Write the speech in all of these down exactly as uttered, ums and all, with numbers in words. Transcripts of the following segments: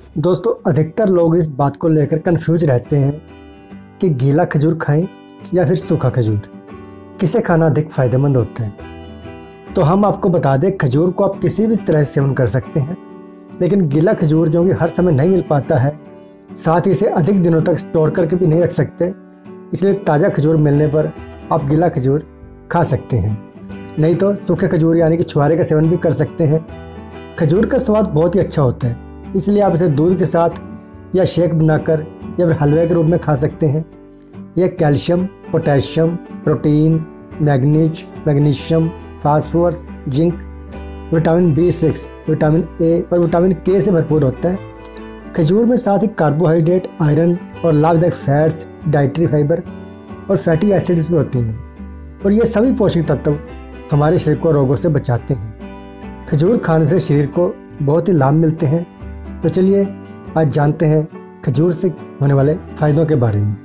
दोस्तों, अधिकतर लोग इस बात को लेकर कंफ्यूज रहते हैं कि गीला खजूर खाएं या फिर सूखा खजूर, किसे खाना अधिक फ़ायदेमंद होता है। तो हम आपको बता दें, खजूर को आप किसी भी तरह से सेवन कर सकते हैं, लेकिन गीला खजूर क्योंकि हर समय नहीं मिल पाता है, साथ ही इसे अधिक दिनों तक स्टोर करके भी नहीं रख सकते, इसलिए ताज़ा खजूर मिलने पर आप गीला खजूर खा सकते हैं। नहीं तो सूखे खजूर यानी कि छुहारे का सेवन भी कर सकते हैं। खजूर का स्वाद बहुत ही अच्छा होता है, इसलिए आप इसे दूध के साथ या शेक बनाकर या फिर हलवे के रूप में खा सकते हैं। यह calcium, potassium, protein, manganese magnesium, phosphorus, zinc, vitamin B six, vitamin A और विटामिन के से भरपूर होता है। खजूर में साथ ही कार्बोहाइड्रेट, आयरन और लाभदायक फैट्स, डाइटरी फाइबर और फैटी एसिड्स भी होती हैं, और ये सभी पोषक तत्व हमारे शरीर को रोगों से बचाते हैं। खजूर खाने से शरीर को बहुत ही लाभ मिलते हैं। तो चलिए आज जानते हैं खजूर से होने वाले फ़ायदों के बारे में।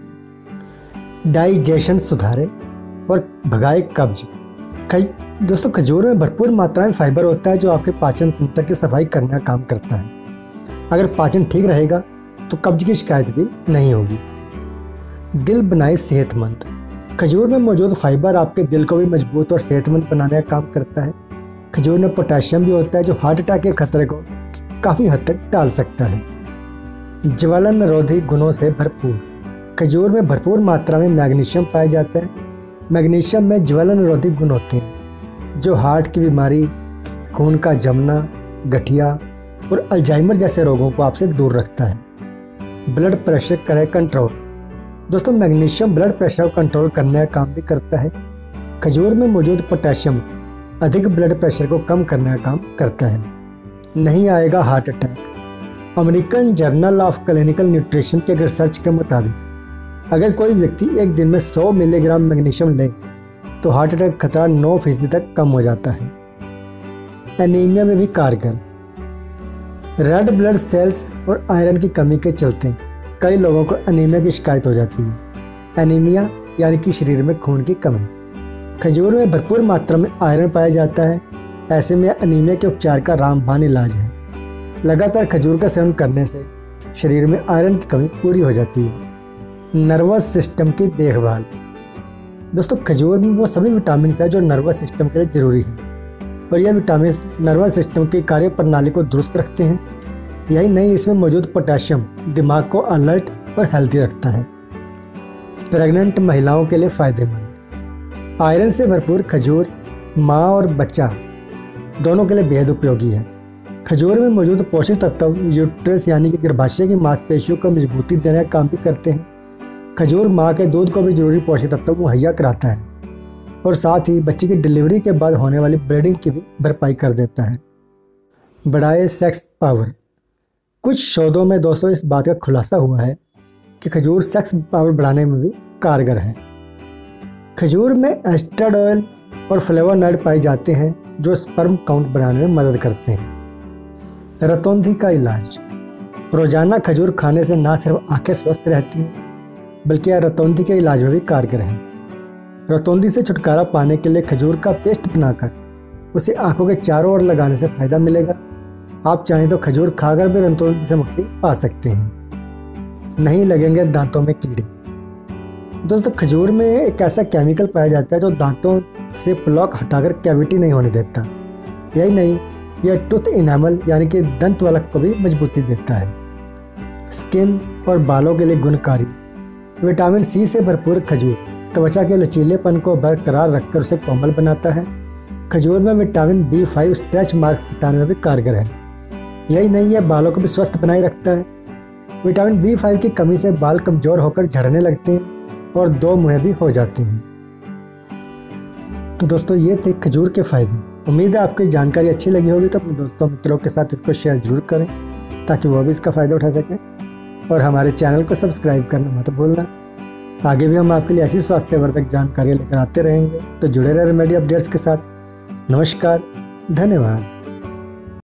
डाइजेशन सुधारे और भगाए कब्ज। कई दोस्तों, खजूर में भरपूर मात्रा में फाइबर होता है जो आपके पाचन तंत्र की सफाई करने का काम करता है। अगर पाचन ठीक रहेगा तो कब्ज की शिकायत भी नहीं होगी। दिल बनाए सेहतमंद। खजूर में मौजूद फाइबर आपके दिल को भी मजबूत और सेहतमंद बनाने का काम करता है। खजूर में पोटेशियम भी होता है जो हार्ट अटैक के खतरे को काफ़ी हद तक टाल सकता है। ज्वलन निरोधी गुणों से भरपूर। खजूर में भरपूर मात्रा में मैग्नीशियम पाया जाता है। मैग्नीशियम में ज्वलन निरोधी गुण होते हैं जो हार्ट की बीमारी, खून का जमना, गठिया और अल्जाइमर जैसे रोगों को आपसे दूर रखता है। ब्लड प्रेशर करे कंट्रोल। दोस्तों, मैग्नीशियम ब्लड प्रेशर को कंट्रोल करने का काम भी करता है। खजूर में मौजूद पोटेशियम अधिक ब्लड प्रेशर को कम करने का काम करता है। नहीं आएगा heart attack. American journal of clinical nutrition के रिसर्च के मुताबिक अगर कोई व्यक्ति एक दिन में सौ मिलीग्राम मैग्नीशियम ले तो हार्ट अटैक खतरा नौ फीसदी तक कम हो जाता है। एनीमिया में भी कारगर। रेड ब्लड सेल्स और आयरन की कमी के चलते कई लोगों को एनीमिया की शिकायत हो जाती है। एनीमिया यानी कि शरीर में खून की कमी। खजूर में भरपूर मात्रा में आयरन पाया जाता है, ऐसे में एनीमिया के उपचार का रामबाण इलाज है। लगातार खजूर का सेवन करने से शरीर में आयरन की कमी पूरी हो जाती है। नर्वस सिस्टम की देखभाल। दोस्तों, खजूर में वो सभी विटामिन है जो नर्वस सिस्टम के लिए ज़रूरी हैं, और यह विटामिन नर्वस सिस्टम की कार्य प्रणाली को दुरुस्त रखते हैं। यही नहीं, इसमें मौजूद पोटेशियम दिमाग को अलर्ट और हेल्दी रखता है। प्रेग्नेंट महिलाओं के लिए फ़ायदेमंद। आयरन से भरपूर खजूर माँ और बच्चा दोनों के लिए बेहद उपयोगी है। खजूर में मौजूद पोषक तत्व यूट्रस यानी कि गर्भाशय की मांसपेशियों को मजबूती देने का काम भी करते हैं। खजूर माँ के दूध को भी जरूरी पोषक तत्व मुहैया कराता है और साथ ही बच्चे की डिलीवरी के बाद होने वाली ब्लीडिंग की भी भरपाई कर देता है। बढ़ाए सेक्स पावर। कुछ शोधों में दोस्तों इस बात का खुलासा हुआ है कि खजूर सेक्स पावर बढ़ाने में भी कारगर है। खजूर में एस्ट्राडोल और फ्लेवोनॉइड पाए जाते हैं जो स्पर्म काउंट बढ़ाने में मदद करते हैं। रतौंधी का इलाज। रोजाना खजूर खाने से न सिर्फ आंखें स्वस्थ रहती हैं बल्कि यह रतौंधी के इलाज में भी कारगर है। रतौंधी से छुटकारा पाने के लिए खजूर का पेस्ट बनाकर उसे आंखों के चारों ओर लगाने से फ़ायदा मिलेगा। आप चाहें तो खजूर खाकर भी रतौंधी से मुक्ति पा सकते हैं। नहीं लगेंगे दांतों में कीड़े। दोस्तों, खजूर में एक ऐसा केमिकल पाया जाता है जो दांतों से प्लॉक हटाकर कैविटी नहीं होने देता। यही नहीं, यह टूथ इनेमल यानी कि दंत वलक को भी मजबूती देता है। स्किन और बालों के लिए गुणकारी। विटामिन सी से भरपूर खजूर त्वचा के लचीलेपन को बरकरार रखकर उसे कोमल बनाता है। खजूर में vitamin B five stretch marks हटाने में भी कारगर है। यही नहीं, यह बालों को भी स्वस्थ बनाए रखता है। विटामिन बी फाइव की कमी से बाल कमज़ोर होकर झड़ने लगते हैं और दो मुँह भी हो जाते हैं। तो दोस्तों, ये थे खजूर के फ़ायदे। उम्मीद है आपको जानकारी अच्छी लगी होगी, तो अपने दोस्तों मित्रों के साथ इसको शेयर ज़रूर करें ताकि वो भी इसका फ़ायदा उठा सकें, और हमारे चैनल को सब्सक्राइब करना मत भूलना। आगे भी हम आपके लिए ऐसी स्वास्थ्यवर्धक जानकारियाँ लेकर आते रहेंगे, तो जुड़े रहे रेमेडी अपडेट्स के साथ। नमस्कार, धन्यवाद।